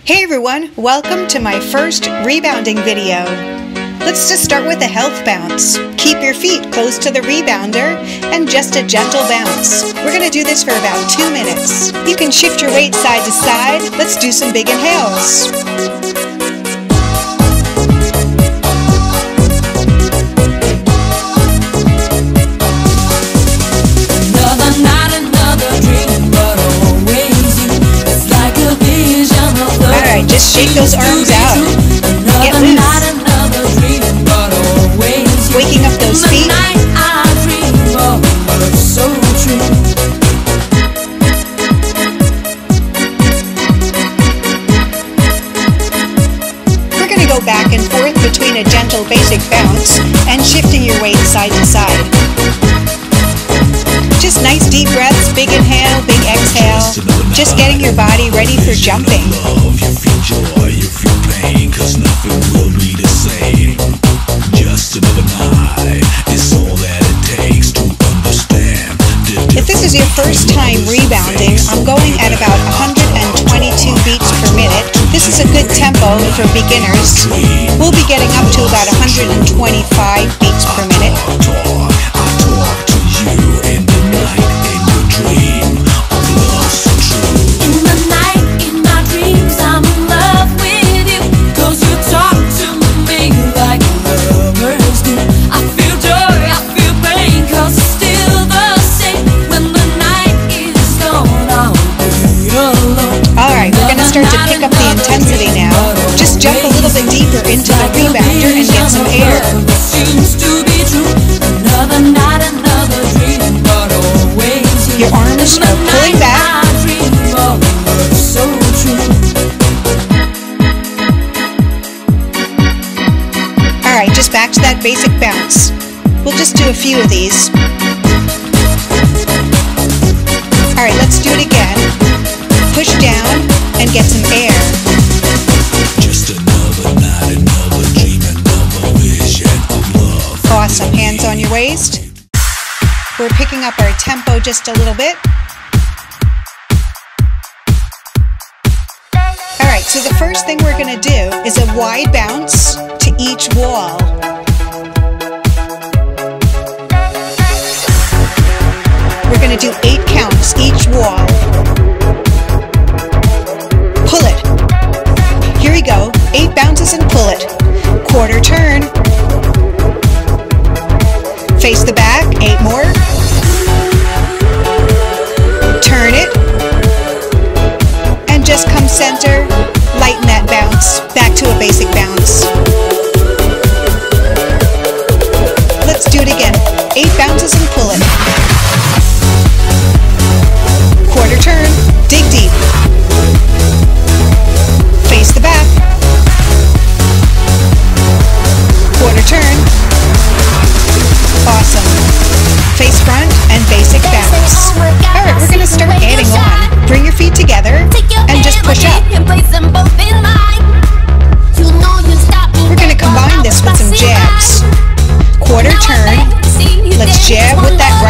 Hey everyone, welcome to my first rebounding video. Let's just start with a health bounce. Keep your feet close to the rebounder and just a gentle bounce. We're going to do this for about 2 minutes. You can shift your weight side to side. Let's do some big inhales. Just shake those arms out. Get loose. Waking up those feet. We're going to go back and forth between a gentle basic bounce and shifting your weight side to side. Just nice deep breaths, big inhale, big exhale. Just getting your body ready for jumping. You feel joy, you feel pain, cause nothing will be the same. Just another night is all that it takes to understand. If this is your first time rebounding, I'm going at about 122 beats per minute. This is a good tempo for beginners. We'll be getting up to about 125 beats per minute. I talk to you in the night, in your dream of love so true. In the night, in my dreams, I'm in love with you, cause you talk to me like lovers do. I feel joy, I feel pain, cause it's still the same. When the night is gone, I'll be alone. Alright, we're going to start to pick up the intensity now. Just jump a little bit deeper into the rebounder and get some air. Seems to be true. Another night, another dream, but always you. Your arms are pulling back. So true. Alright, just back to that basic bounce. We'll just do a few of these. Alright, let's do it again. Push down and get some air. Just another night, another dream, another vision of love. Awesome. Hands on your waist. We're picking up our tempo just a little bit. Alright, so the first thing we're going to do is a wide bounce to each wall. We're going to do 8 counts each wall. Pull it. Here we go. 8 bounces and pull it. Quarter turn. Face the back. 8 more. Turn it. And just come center. Lighten that bounce. Back to a basic bounce. Let's do it again. 8 bounces and pull it. Quarter turn. Dig deep. Face the back. Quarter turn. Awesome. Face front and basic bounce. Alright, we're going to start adding on. Bring your feet together and just push up. We're going to combine this with some jabs. Quarter turn. Let's jab with that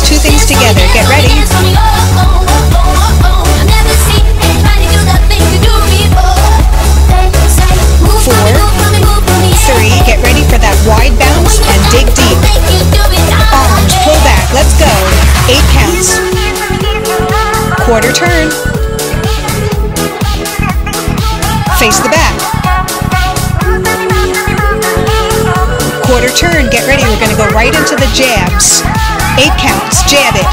two things together. Get ready. 4, 3, get ready for that wide bounce and dig deep. Arms, pull back, let's go. 8 counts. Quarter turn. Face the back. Quarter turn, get ready, we're going to go right into the jabs. 8 counts, jab it.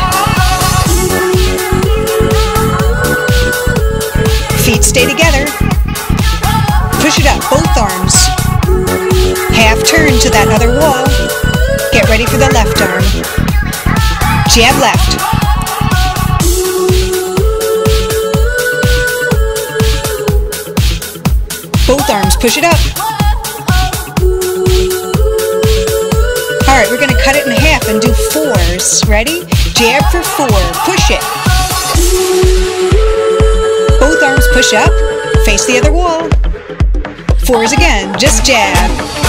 Feet stay together. Push it up, both arms. Half turn to that other wall. Get ready for the left arm. Jab left. Both arms, push it up. Alright, we're going to cut it in half and do 4s. Ready? Jab for 4. Push it. Both arms push up. Face the other wall. 4s again. Just jab.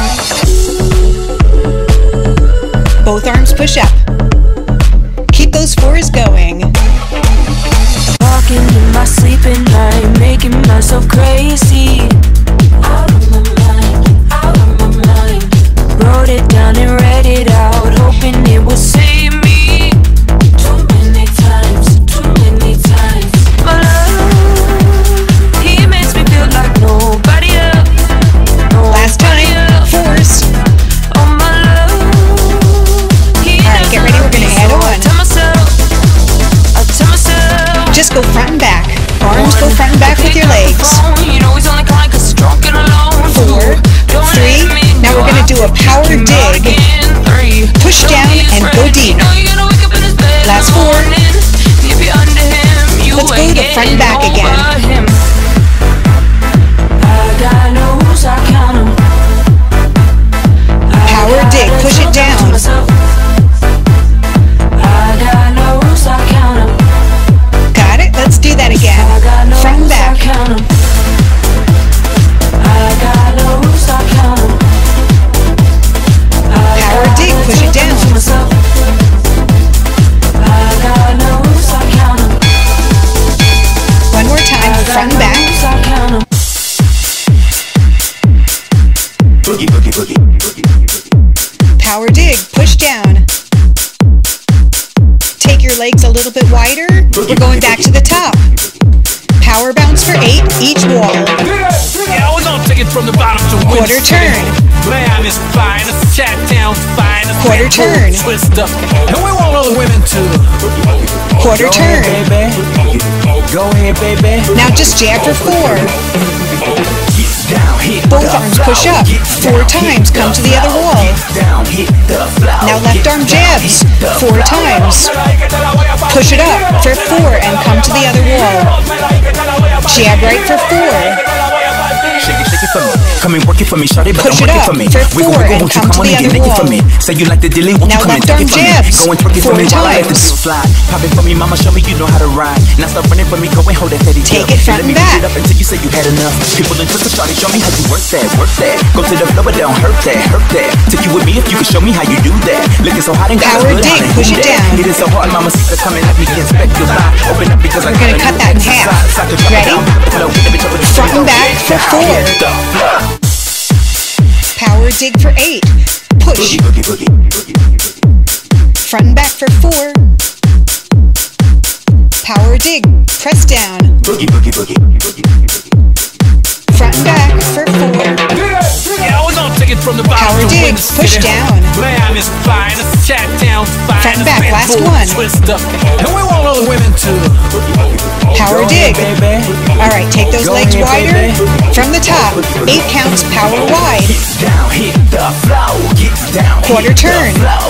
Both arms push up. Keep those 4s going. Walking in my sleep at night, making myself crazy. Out of my mind, out of my mind. Wrote it down and read it out, hoping it would save me. Too many times, too many times. My love, he makes me feel like nobody else. Last time, 4s. Oh my love, he Alright, get ready, we're going to add on. I tell myself. Just go front and back. Arms go front and back with your legs. 4, 3. Now we're going to do a power dig. Push down and go deep. Last 4. Let's go to front and back again. Power dig. Push it down. Got it? Let's do that again. Front and back. Power dig, push it down. One more time, front and back. Power dig, push down. Take your legs a little bit wider. We're going back to the top. Power bounce for 8, each wall. Yeah, we're gonna take it from the bottom to Quarter turn. Man is fine, it's Chattown's fine. Quarter turn. Twist up. And we want all the women to Quarter turn. Go ahead, baby. Now just jab for 4. Both arms push up. 4 times, come to the other wall. Now left arm jabs. 4 times. Push it up for 4 and come to the other wall. Jab right for 4. Shake it for me. Come and work it for me, shawty, but Push don't it work it up for me. for 4 Wiggle, and won't you come to on the and get other naked wall. for me. Say you like the dilly, won't Now you come and left take arm it from me? jabs. Go and twerk it for 4 me while I have to times. do fly. Pop it for me, mama, show me you know how to ride. Now stop running for me, go and hold that steady. Take it front Let me and beat back. it up until you say you had enough. People in twist the shawty, show me how you work that, work that. Go to the floor, but don't hurt that, hurt that. Take you with me if you can show me how you do that. Looking so hot and got Power good, dig, how to push do it that. down. It is so hard, mama, see coming at me, inspect your eye. Open up because We're gonna cut that in half. Ready? Front and back for 4. Power dig for 8. Push. Front and back for 4. Power dig. Press down. Front and back for 4. Yeah, we're gonna take it from the bottom Power to dig. Push down. Man is fine, it's Chattown's fine. Front and back, last one. Twist up. And we want all the women to Power dig. Alright, take those legs wider. From the top. 8 counts, power wide. Quarter turn.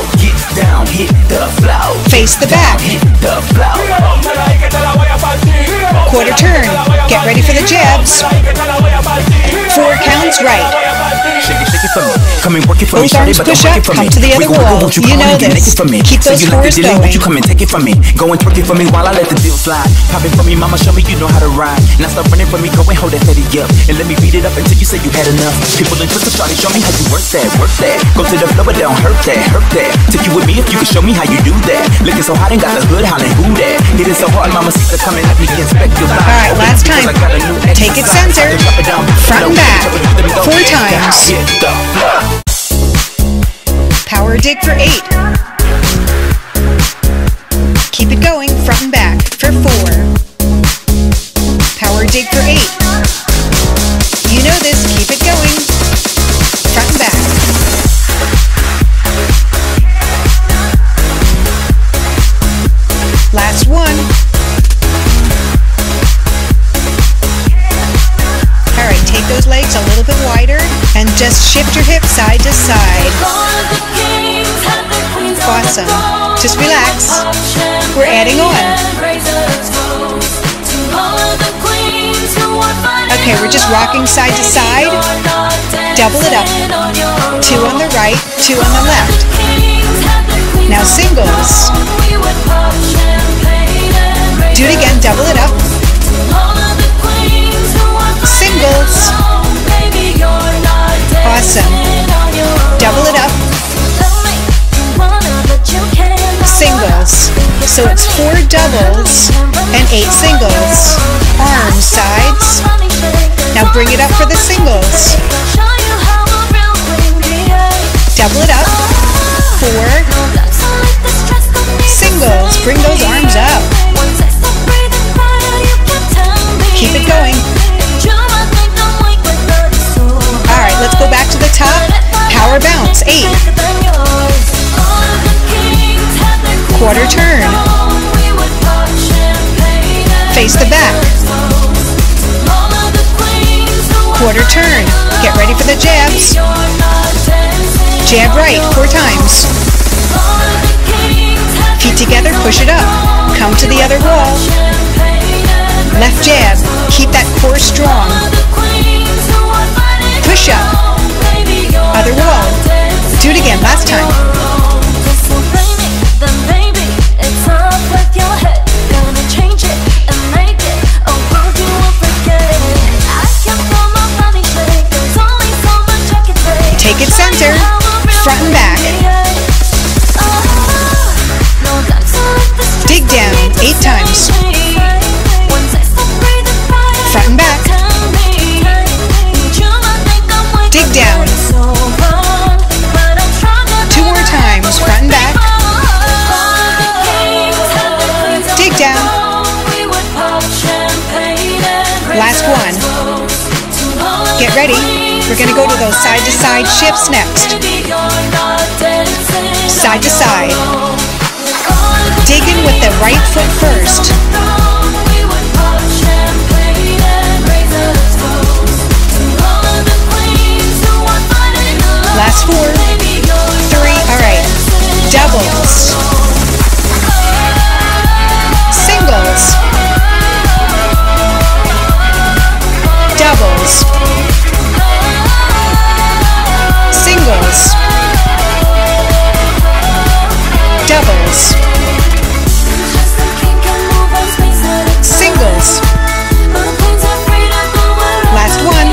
Face the back. Quarter turn. Get ready for the jabs. 4 counts right. it for me. Come and work it for me, Both arms push up, come to the other wall. You know this. Keep those fours going. Won't you come and take it from me? Go and twerk it for me while I let the deal slide. Pop it for me, mama, show me you know how to ride. Now stop running from me, go and hold that teddy up. And let me beat it up until you say you had enough. People in Twitter started show me how you work that, work that. Go to the floor, but don't hurt that, hurt that. Take you with me if you can show me how you do that. Looking so hot and got the hood hollering who that. It is so hard, mama, see the coming at me, inspect your body. Alright, last time. Take it center, front and back, 4 times. Power dig for 8. Keep it going, front and back for 4. Power dig for 8. You know this, keep it going, front and back. Last one. Alright, take those legs a little bit wider and just shift your hips side to side. Awesome. Just relax. We're adding on. Okay, we're just rocking side to side. Double it up. 2 on the right, 2 on the left. Now singles. Do it again, double it up. Singles. Awesome. Double it up. Singles. So it's 4 doubles and 8 singles. Arms, sides. Now bring it up for the singles. Double it up. 4 singles. Bring those arms up. Keep it going. Alright, let's go back to the top. Power bounce. 8. Quarter turn. Face the back. Quarter turn. Get ready for the jabs. Jab right 4 times. Feet together, push it up. Come to the other wall. Left jab. Keep that core strong. Push up. Other wall. Do it again, last time. Take it center, front and back. Dig down 8 times. Front and back. Dig down. 2 more times, front and back. Dig down. Last one. Get ready. We're going to go to those side-to-side shifts next. Side to side. Dig in with the right foot first. Last 4. 3. Alright. Doubles. Singles. Doubles. Singles. Doubles. Singles. Last one.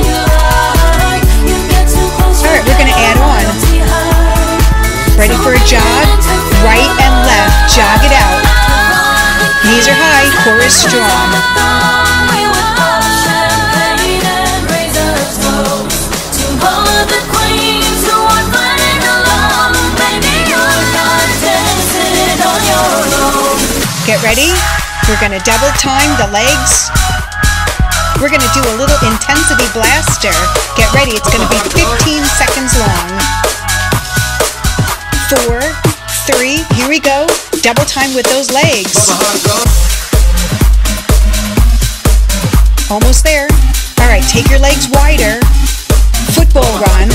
Alright, we're going to add on. Ready for a jog? Right and left. Jog it out. Knees are high. Core is strong. Get ready. We're going to double time the legs. We're going to do a little intensity blaster. Get ready. It's going to be 15 seconds long. 4, 3, here we go. Double time with those legs. Almost there. All right, take your legs wider. Football run.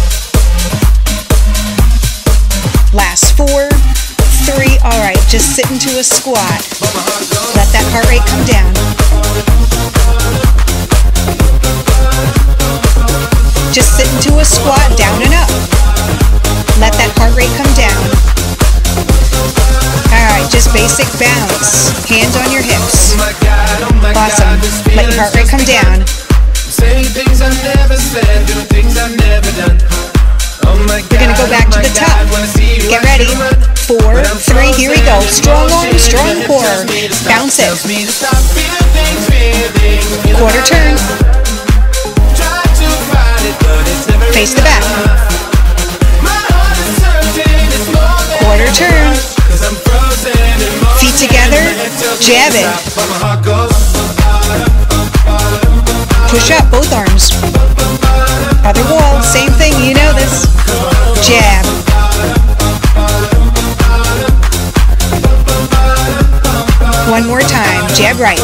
Last 4, 3. All right, just sit into a squat. Let that heart rate come down. Just sit into a squat, down and up. Let that heart rate come down. Alright, just basic bounce. Hands on your hips. Awesome. Let your heart rate come down. Say things I've never said, do things I've never done. We're going to go back to the top. Get ready. 4, 3, here we go. Strong arms, strong core. Bounce it. Quarter turn. Face the back. Quarter turn. Feet together. Jab it. Push up, both arms. Other wall, same thing, you know this. Jab. One more time, jab right.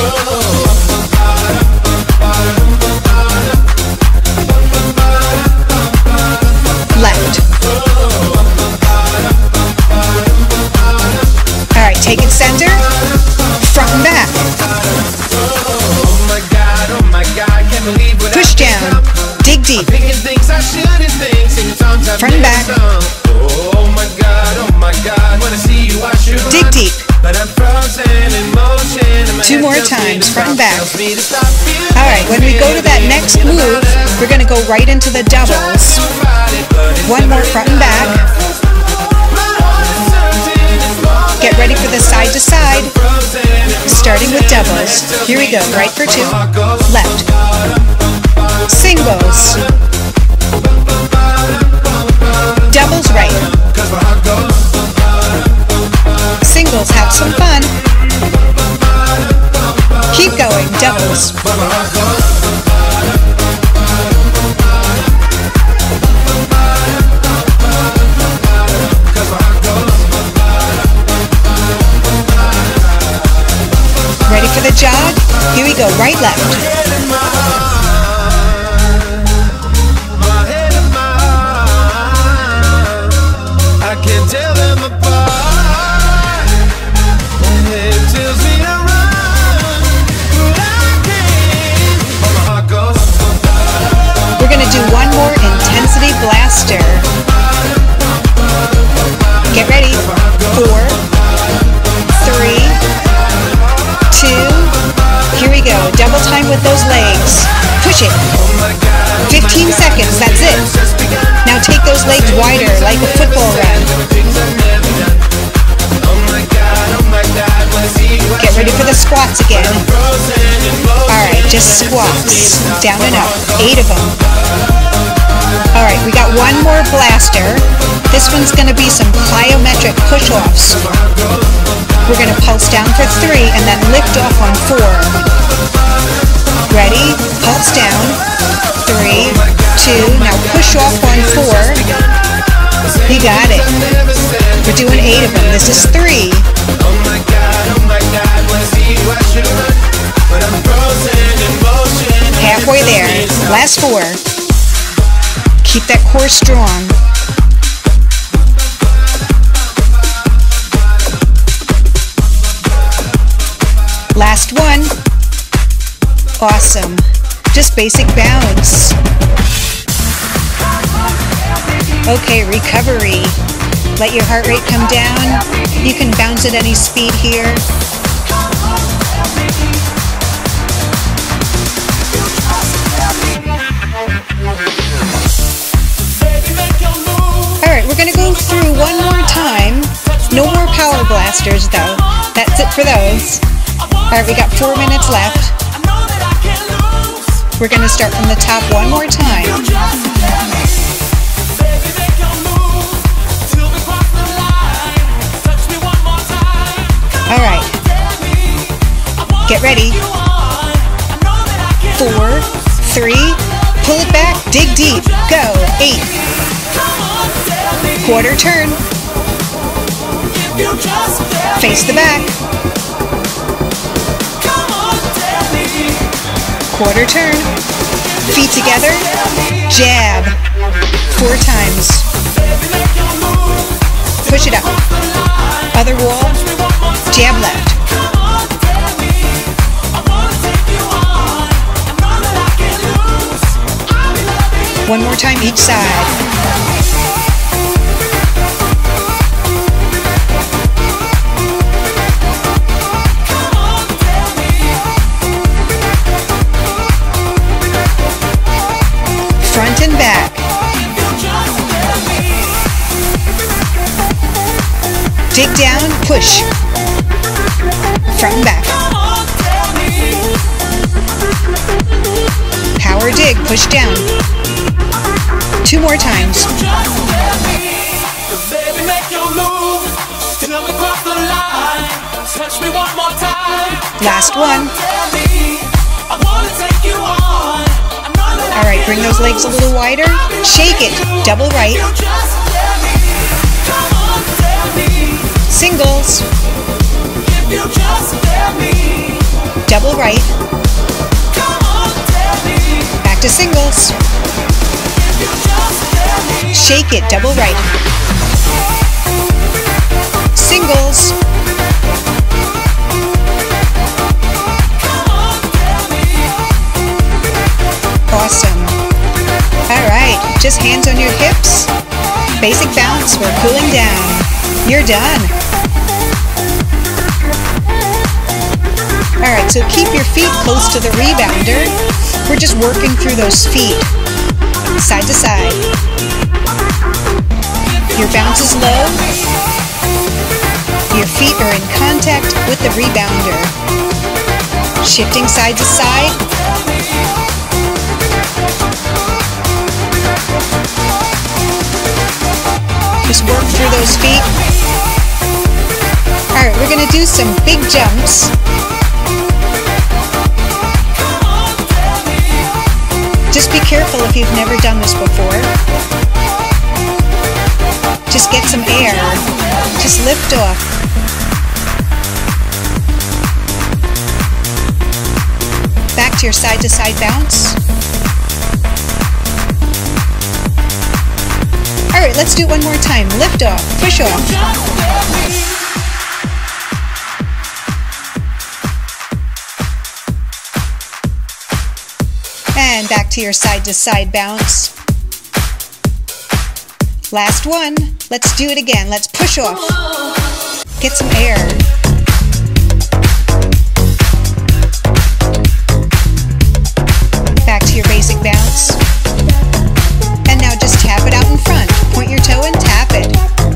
Left. Alright, take it center, front and back. Push down, dig deep. Front and back. Dig deep. 2 more times, front and back. Alright, when we go to that next move, we're going to go right into the doubles. 1 more front and back. Get ready for the side to side, starting with doubles. Here we go, right for 2, left. Singles. Doubles right. Singles, have some fun. Keep going, doubles. Ready for the jog? Here we go, right, left. We're going to do one more intensity blaster. Get ready. 4, 3, 2. Here we go. Double time with those legs. Push it. 15 seconds. That's it. Now take those legs wider like a football run. Get ready for the squats again. Alright, just squats. Down and up. 8 of them. Alright, we got one more blaster. This one's going to be some plyometric push-offs. We're going to pulse down for 3 and then lift off on 4. Ready? Pulse down. 3, 2. Now push off on 4. You got it. We're doing 8 of them. This is 3. Halfway there. Last 4. Keep that core strong. Last one. Awesome. Just basic bounce. Okay, recovery. Let your heart rate come down. You can bounce at any speed here. Alright, we're going to go through one more time. No more power blasters though. That's it for those. Alright, we got 4 minutes left. We're going to start from the top one more time. Alright. Get ready. 4, 3, pull it back, dig deep, go. 8. Quarter turn. Face the back. Quarter turn. Feet together. Jab. 4 times. Push it up. Other wall. Jab left. One more time each side. Front and back. Dig down, push. Front and back. Power dig, push down. 2 more times. Last one. Alright, bring those legs a little wider. Shake it. Double right. Singles. Double right. Back to singles. Shake it. Double right. Singles. Awesome. Alright, just hands on your hips. Basic bounce, we're cooling down. You're done. Alright, so keep your feet close to the rebounder. We're just working through those feet. Side to side. Your bounce is low. Your feet are in contact with the rebounder. Shifting side to side. Just work through those feet. Alright, we're going to do some big jumps. Just be careful if you've never done this before. Just get some air. Just lift off. Back to your side-to-side bounce. Alright, let's do it one more time. Lift off, push off. And back to your side-to-side bounce. Last one. Let's do it again. Let's push off. Get some air. Back to your basic bounce. And now just tap it out in front. Point your toe and tap it.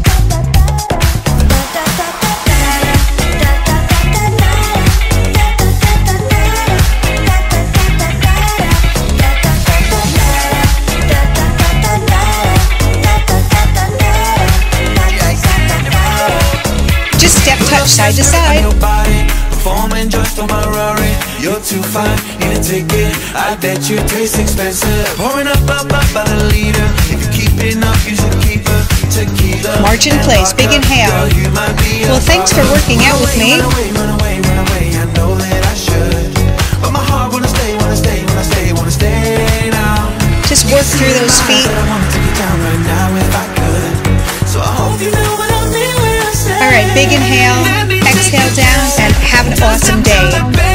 Just step touch side to side. Performing just on my Rari. You're too fine, need a ticket. I bet you taste expensive. Pouring up by the liter. If you keep it up, you should keep a tequila. March in place, big inhale. Well, thanks for working out with me. Run away, I know that I should. But my heart wanna stay now. Just work through those feet. I wanna take it down right now if I could. So I hope you know what I mean when I say. Alright, big inhale, exhale down, and have an awesome day.